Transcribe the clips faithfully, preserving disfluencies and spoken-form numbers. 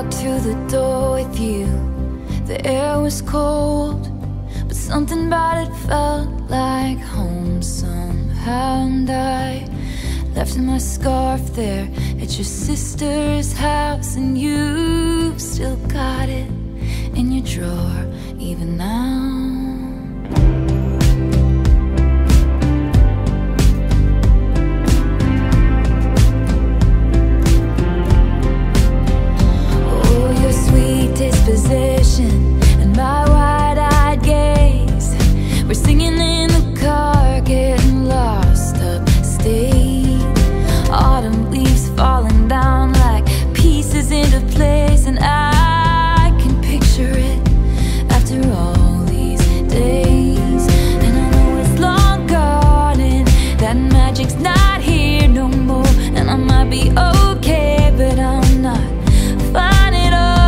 walked to the door with you. The air was cold, but something about it felt like home somehow. And I left my scarf there at your sister's house, and you've still got it in your drawer even now. Disposition and my wide-eyed gaze, we're singing in the car, getting lost upstate. Autumn leaves falling down like pieces into place, and I can picture it after all these days. And I know it's long gone and that magic's not here no more, and I might be okay, but I'm not fine at all.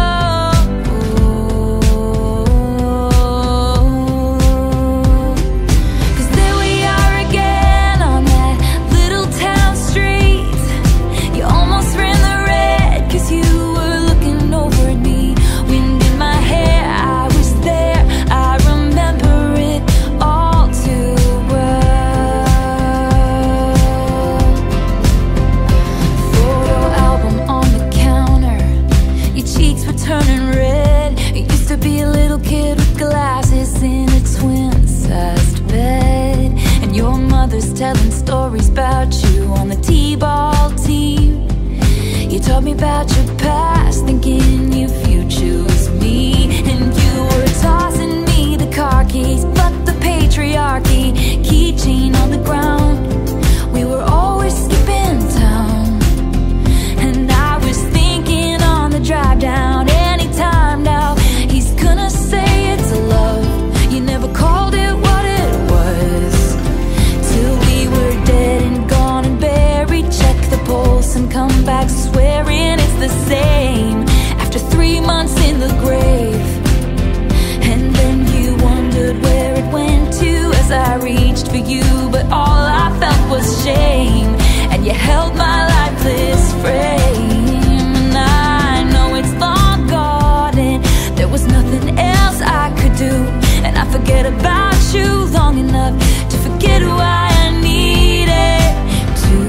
Telling stories about you on the T-ball team. You told me about your past, thinking if you choose me. And you were tossing me the car keys, but the patriarchy, keychain on the ground. We were always skipping town, and I was thinking on the drive down, anytime now he's gonna say it's a love. You never called it what it was, till we were dead and gone and buried. Check the pulse and come back swearing it's the same after three months in the grave. And then you wondered where it went to as I reached for you, but all I felt was shame, and you held my lifeless frame. And I know it's long gone and there was nothing else I could do, and I forget about you long enough to forget who I needed to.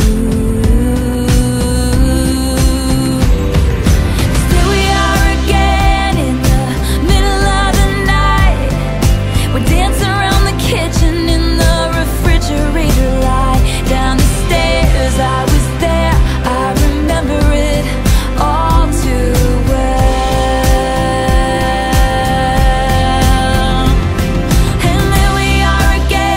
'Cause here we are again in the middle of the night. We're dancing around the kitchen in the refrigerator light. Down the stairs, I was there, I remember it all too well. And there we are again.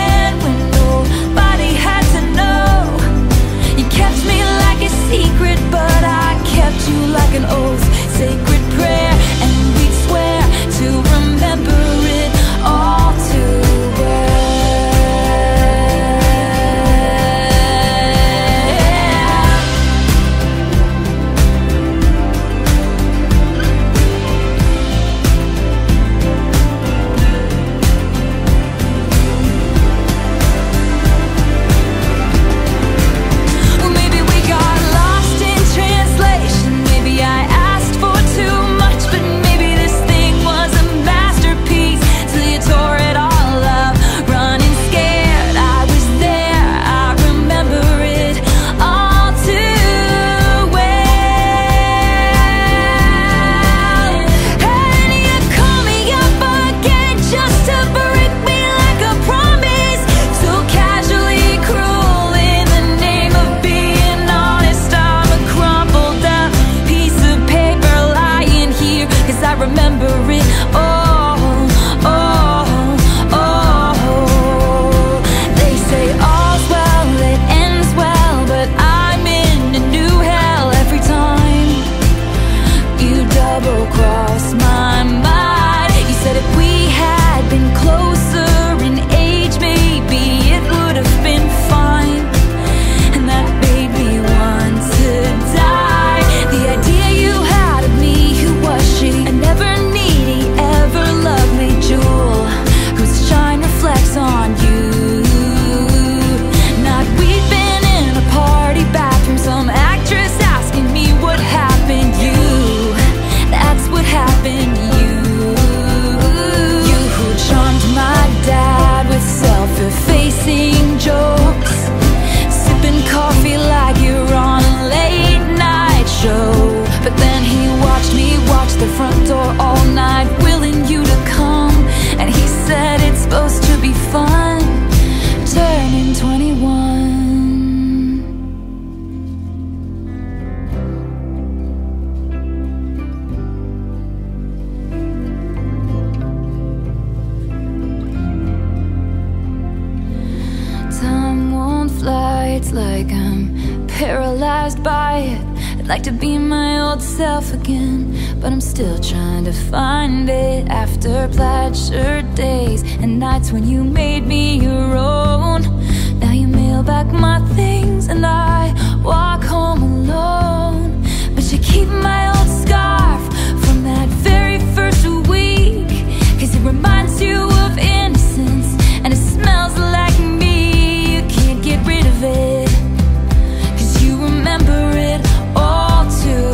like I'm paralyzed by it. I'd like to be my old self again, but I'm still trying to find it. After plaid shirt days and nights when you made me your own, now you mail back my things and I walk home alone. But you keep my old scarf from that very first week, 'cause it reminds you of innocence and it smells like me. You can't get rid of it, 'cause you remember it all too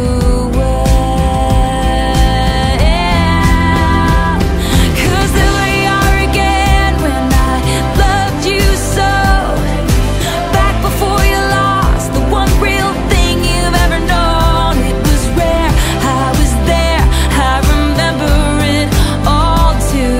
well. 'Cause there we are again when I loved you so, back before you lost the one real thing you've ever known. It was rare, I was there, I remember it all too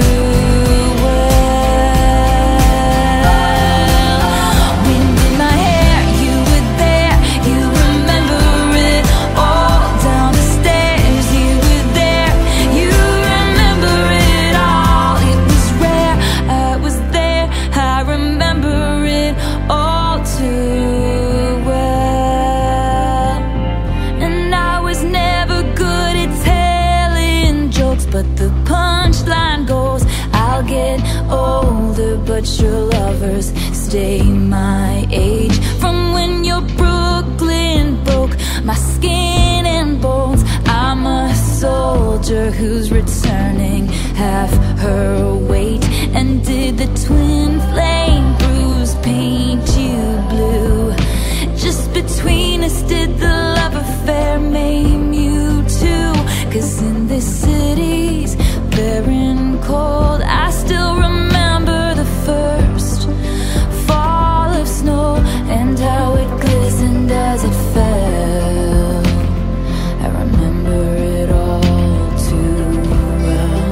well. Wind in my hair, you were there, you remember it all. Down the stairs, you were there, you remember it all. It was rare, I was there, I remember it all too well. And I was never good at telling jokes, but the punchline goes, I'll get older, but your lovers stay my age. From when your Brooklyn broke my skin and bones, I'm a soldier who's returning half her weight. And did the twin flame bruise paint you blue? Just between us, did the love affair maim you too? 'Cause in this city's barren cold, I still remember the first fall of snow and how it glistened as it fell. I remember it all too well.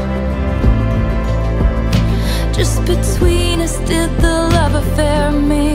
Just between us, did the love affair make